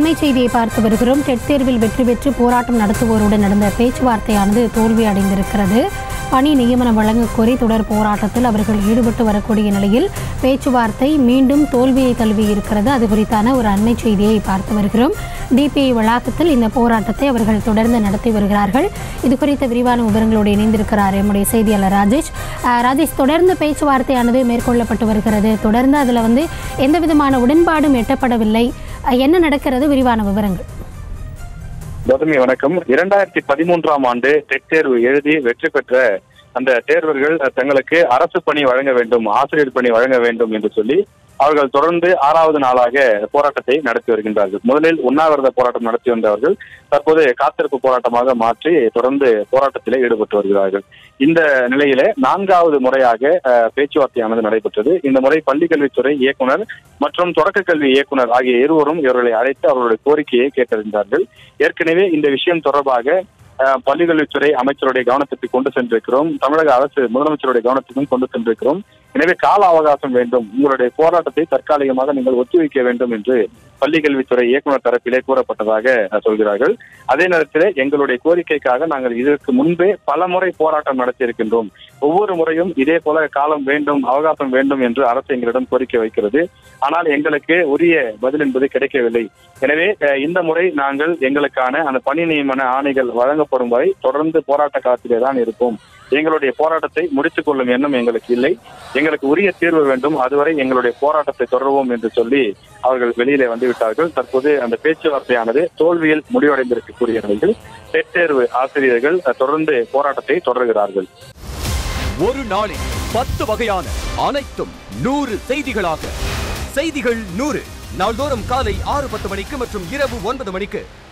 அண்மை செய்தியை பார்த்து வருகிறோம். டெட் தேர்வில் வெற்றி பெற்று போராட்டம் நடத்துவோருடன் நடந்த பேச்சுவார்த்தையானது தோல்வி அடைந்திருக்கிறது. பணி நியமனம் வழங்கக் கோரி தொடர் போராட்டத்தில் அவர்கள் ஈடுபட்டு வரக்கூடிய நிலையில் பேச்சுவார்த்தை மீண்டும் தோல்வியை தழுவியிருக்கிறது. அது குறித்தான ஒரு அண்மை செய்தியை பார்த்து வருகிறோம். டிபிஐ வளாகத்தில் இந்த போராட்டத்தை அவர்கள் தொடர்ந்து நடத்தி வருகிறார்கள். இது குறித்த விரிவான விவரங்களோடு இணைந்திருக்கிறார் நம்முடைய செய்தியாளர் ராஜேஷ். தொடர்ந்து பேச்சுவார்த்தையானது மேற்கொள்ளப்பட்டு வருகிறது. தொடர்ந்து அதில் எந்த விதமான உடன்பாடும் எட்டப்படவில்லை. என்ன நடக்கிறது? விரிவான விவரங்கள். கௌதமி வணக்கம். 2013ஆம் ஆண்டு டெட் தேர்வு எழுதி வெற்றி பெற்ற அந்த தேர்வர்கள் தங்களுக்கு அரசு பணி வழங்க வேண்டும், ஆசிரியர் பணி வழங்க வேண்டும் என்று சொல்லி அவர்கள் தொடர்ந்து 6வது நாளாக போராட்டத்தை நடத்தி வருகின்றார்கள். முதலில் உண்ணாவிரத போராட்டம் நடத்தி வந்தவர்கள் தற்போது காத்திருப்பு போராட்டமாக மாற்றி தொடர்ந்து போராட்டத்திலே ஈடுபட்டு வருகிறார்கள். இந்த நிலையில 4வது முறையாக பேச்சுவார்த்தையானது நடைபெற்றது. இந்த முறை பள்ளிக்கல்வித்துறை இயக்குனர் மற்றும் தொடக்க கல்வி இயக்குனர் ஆகிய இருவரும் இவர்களை அழைத்து அவர்களுடைய கோரிக்கையை கேட்டறிந்தார்கள். ஏற்கனவே இந்த விஷயம் தொடர்பாக பள்ளிக்கல்வித்துறை அமைச்சருடைய கவனத்திற்கு கொண்டு சென்றிருக்கிறோம், தமிழக அரசு முதலமைச்சருடைய கவனத்துக்கும் கொண்டு சென்றிருக்கிறோம். எனவே கால அவகாசம் வேண்டும், உங்களுடைய போராட்டத்தை தற்காலிகமாக நீங்கள் ஒத்திவைக்க வேண்டும் என்று பள்ளிக்கல்வித்துறை இயக்குனர் தரப்பிலே கூறப்பட்டதாக சொல்கிறார்கள். அதே நேரத்தில் எங்களுடைய கோரிக்கைக்காக நாங்கள் இதற்கு முன்பே பல முறை போராட்டம் நடத்தி இருக்கின்றோம். ஒவ்வொரு முறையும் இதே போல காலம் வேண்டும், அவகாசம் வேண்டும் என்று அரசு எங்களிடம் கோரிக்கை வைக்கிறது. ஆனால் எங்களுக்கு உரிய பதில் என்பது கிடைக்கவில்லை. எனவே இந்த முறை நாங்கள் எங்களுக்கான அந்த பணி நியமன ஆணைகள் வழங்கப்படும் வரை தொடர்ந்து போராட்ட காலத்திலே தான் இருப்போம். எங்களுடைய போராட்டத்தை முடித்துக் கொள்ளும் எண்ணம் எங்களுக்கு இல்லை. எங்களுக்கு உரிய தீர்வு வேண்டும், அதுவரை எங்களுடைய போராட்டத்தை தொடருவோம் என்று சொல்லி அவர்கள் வெளியிலே வந்துவிட்டார்கள். தற்போது அந்த பேச்சுவார்த்தையானது தோல்வியில் முடிவடைந்திருக்கக்கூடிய நிலையில் டெட் தேர்வு ஆசிரியர்கள் தொடர்ந்து போராட்டத்தை தொடர்கிறார்கள். ஒரு நாளில் 10 வகையான அனைத்தும் 100 செய்திகளாக செய்திகள் 100 நாள்தோறும் காலை 6:10 மணிக்கு மற்றும் இரவு 9 மணிக்கு